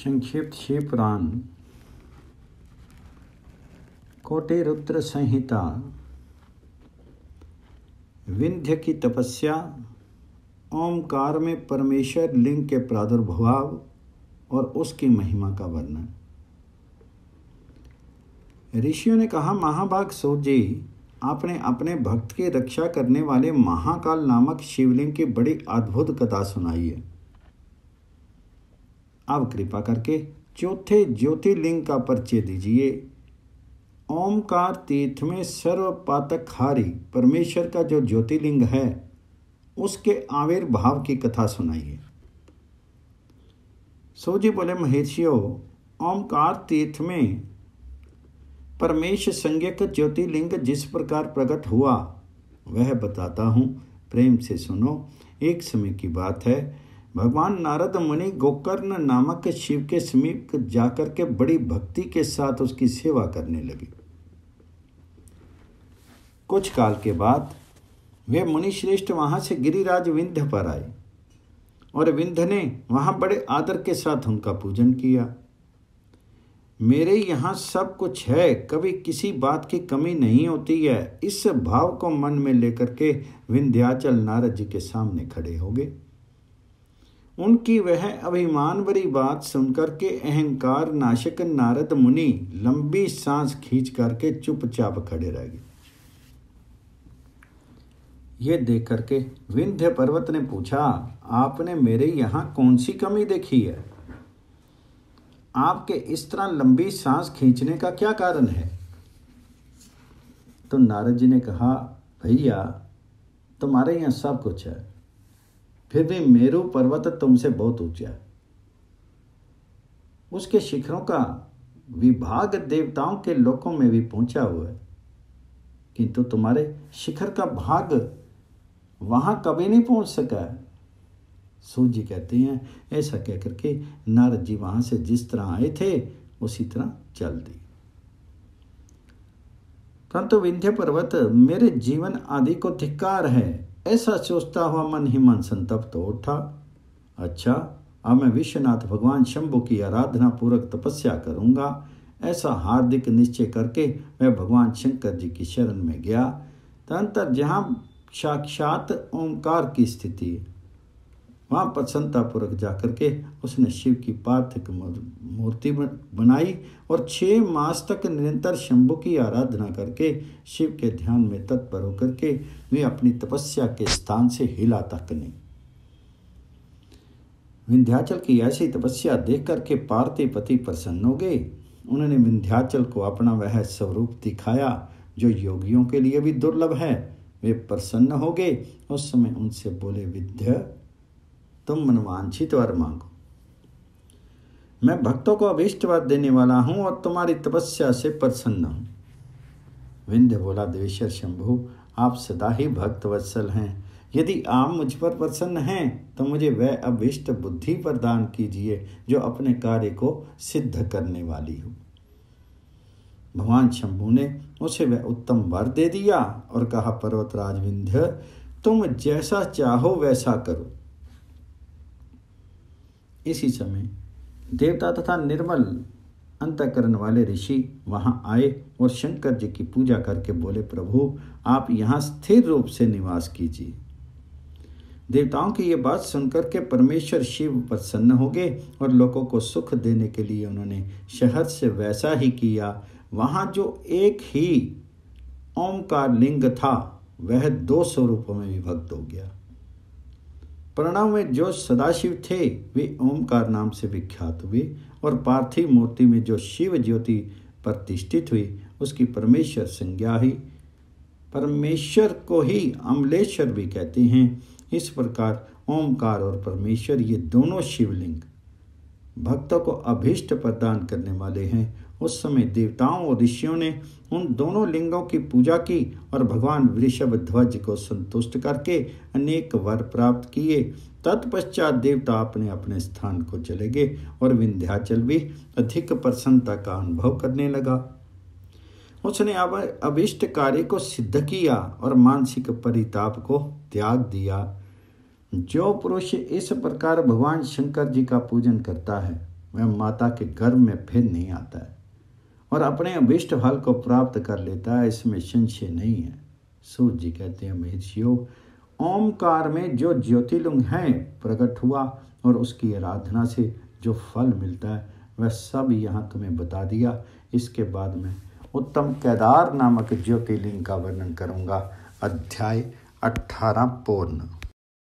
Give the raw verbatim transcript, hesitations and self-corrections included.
संक्षिप्त शिव पुराण कोटि रुद्र संहिता। विंध्य की तपस्या, ओमकार में परमेश्वर लिंग के प्रादुर्भाव और उसकी महिमा का वर्णन। ऋषियों ने कहा, महाभाग सूत जी, आपने अपने भक्त की रक्षा करने वाले महाकाल नामक शिवलिंग की बड़ी अद्भुत कथा सुनाई है। अब कृपा करके चौथे ज्योतिर्लिंग का परिचय दीजिए। ओमकार तीर्थ में सर्वपातकहारी परमेश्वर का जो ज्योतिर्लिंग है, उसके आविर्भाव की कथा सुनाइए। सो जी बोले, महर्षियों, ओमकार तीर्थ में परमेश संज्ञक ज्योतिर्लिंग जिस प्रकार प्रकट हुआ वह बताता हूँ, प्रेम से सुनो। एक समय की बात है, भगवान नारद मुनि गोकर्ण नामक शिव के समीप जाकर के बड़ी भक्ति के साथ उसकी सेवा करने लगे। कुछ काल के बाद वे मुनि श्रेष्ठ वहां से गिरिराज विंध्य पर आए और विंध्य ने वहां बड़े आदर के साथ उनका पूजन किया। मेरे यहाँ सब कुछ है, कभी किसी बात की कमी नहीं होती है, इस भाव को मन में लेकर के विंध्याचल नारद जी के सामने खड़े हो गए। उनकी वह अभिमान भरी बात सुनकर के अहंकार नाशक नारद मुनि लंबी सांस खींच करके चुपचाप खड़े रह गए। ये देख करके विंध्य पर्वत ने पूछा, आपने मेरे यहाँ कौन सी कमी देखी है? आपके इस तरह लंबी सांस खींचने का क्या कारण है? तो नारद जी ने कहा, भैया, तुम्हारे यहाँ सब कुछ है, फिर भी मेरू पर्वत तुमसे बहुत ऊंचा है। उसके शिखरों का विभाग देवताओं के लोकों में भी पहुंचा हुआ है, किंतु तुम्हारे शिखर का भाग वहां कभी नहीं पहुंच सका है। सूत जी कहते हैं, ऐसा कहकर के नारद जी वहां से जिस तरह आए थे उसी तरह चल दी। परंतु विंध्य पर्वत मेरे जीवन आदि को धिक्कार है, ऐसा सोचता हुआ मन ही मन संतप्त हो उठा। अच्छा, अब मैं विश्वनाथ भगवान शंभु की आराधना पूर्वक तपस्या करूंगा, ऐसा हार्दिक निश्चय करके वह भगवान शंकर जी की शरण में गया। तदंतर जहाँ साक्षात ओंकार की स्थिति है, वहाँ प्रसन्नतापूर्वक जाकर के उसने शिव की पार्थिव मूर्ति बनाई और छः मास तक निरंतर शंभु की आराधना करके शिव के ध्यान में तत्पर होकर के वे अपनी तपस्या के स्थान से हिला तक नहीं। विंध्याचल की ऐसी तपस्या देख करके पार्थिपति प्रसन्न हो गए। उन्होंने विंध्याचल को अपना वह स्वरूप दिखाया जो योगियों के लिए भी दुर्लभ है। वे प्रसन्न हो गए। उस समय उनसे बोले, विंध्य, तुम मनवांछित वर मांगो, मैं भक्तों को अभीष्ट वर देने वाला हूं और तुम्हारी तपस्या से प्रसन्न हूं। विंध्य बोला, देवेश्वर शंभु, आप सदा ही भक्त वत्सल हैं, यदि आप मुझ पर प्रसन्न हैं तो मुझे वह अभीष्ट बुद्धि प्रदान कीजिए जो अपने कार्य को सिद्ध करने वाली हो। भगवान शंभु ने उसे वह उत्तम वर दे दिया और कहा, पर्वतराज विंध्य, तुम जैसा चाहो वैसा करो। इसी समय देवता तथा निर्मल अंतःकरण वाले ऋषि वहां आए और शंकर जी की पूजा करके बोले, प्रभु, आप यहाँ स्थिर रूप से निवास कीजिए। देवताओं की ये बात सुनकर के परमेश्वर शिव प्रसन्न हो गए और लोगों को सुख देने के लिए उन्होंने शहर से वैसा ही किया। वहाँ जो एक ही ओमकार लिंग था वह दो स्वरूपों में विभक्त हो गया। प्रणव में जो सदाशिव थे वे ओमकार नाम से विख्यात हुए और पार्थिव मूर्ति में जो शिव ज्योति प्रतिष्ठित हुई उसकी परमेश्वर संज्ञा ही, परमेश्वर को ही अमलेश्वर भी कहते हैं। इस प्रकार ओमकार और परमेश्वर ये दोनों शिवलिंग भक्तों को अभीष्ट प्रदान करने वाले हैं। उस समय देवताओं और ऋषियों ने उन दोनों लिंगों की पूजा की और भगवान वृषभ ध्वज को संतुष्ट करके अनेक वर प्राप्त किए। तत्पश्चात देवता अपने अपने स्थान को चले गए और विंध्याचल भी अधिक प्रसन्नता का अनुभव करने लगा। उसने अब अभिष्ट कार्य को सिद्ध किया और मानसिक परिताप को त्याग दिया। जो पुरुष इस प्रकार भगवान शंकर जी का पूजन करता है वह माता के गर्भ में फिर नहीं आता है और अपने अभिष्ट फल को प्राप्त कर लेता है, इसमें संशय नहीं है। सूर्य जी कहते हैं, महर्षियों, ओमकार में जो ज्योतिर्लिंग है प्रकट हुआ और उसकी आराधना से जो फल मिलता है वह सब यहाँ तुम्हें बता दिया। इसके बाद मैं उत्तम केदार नामक ज्योतिर्लिंग का वर्णन करूँगा। अध्याय अठारह पूर्ण।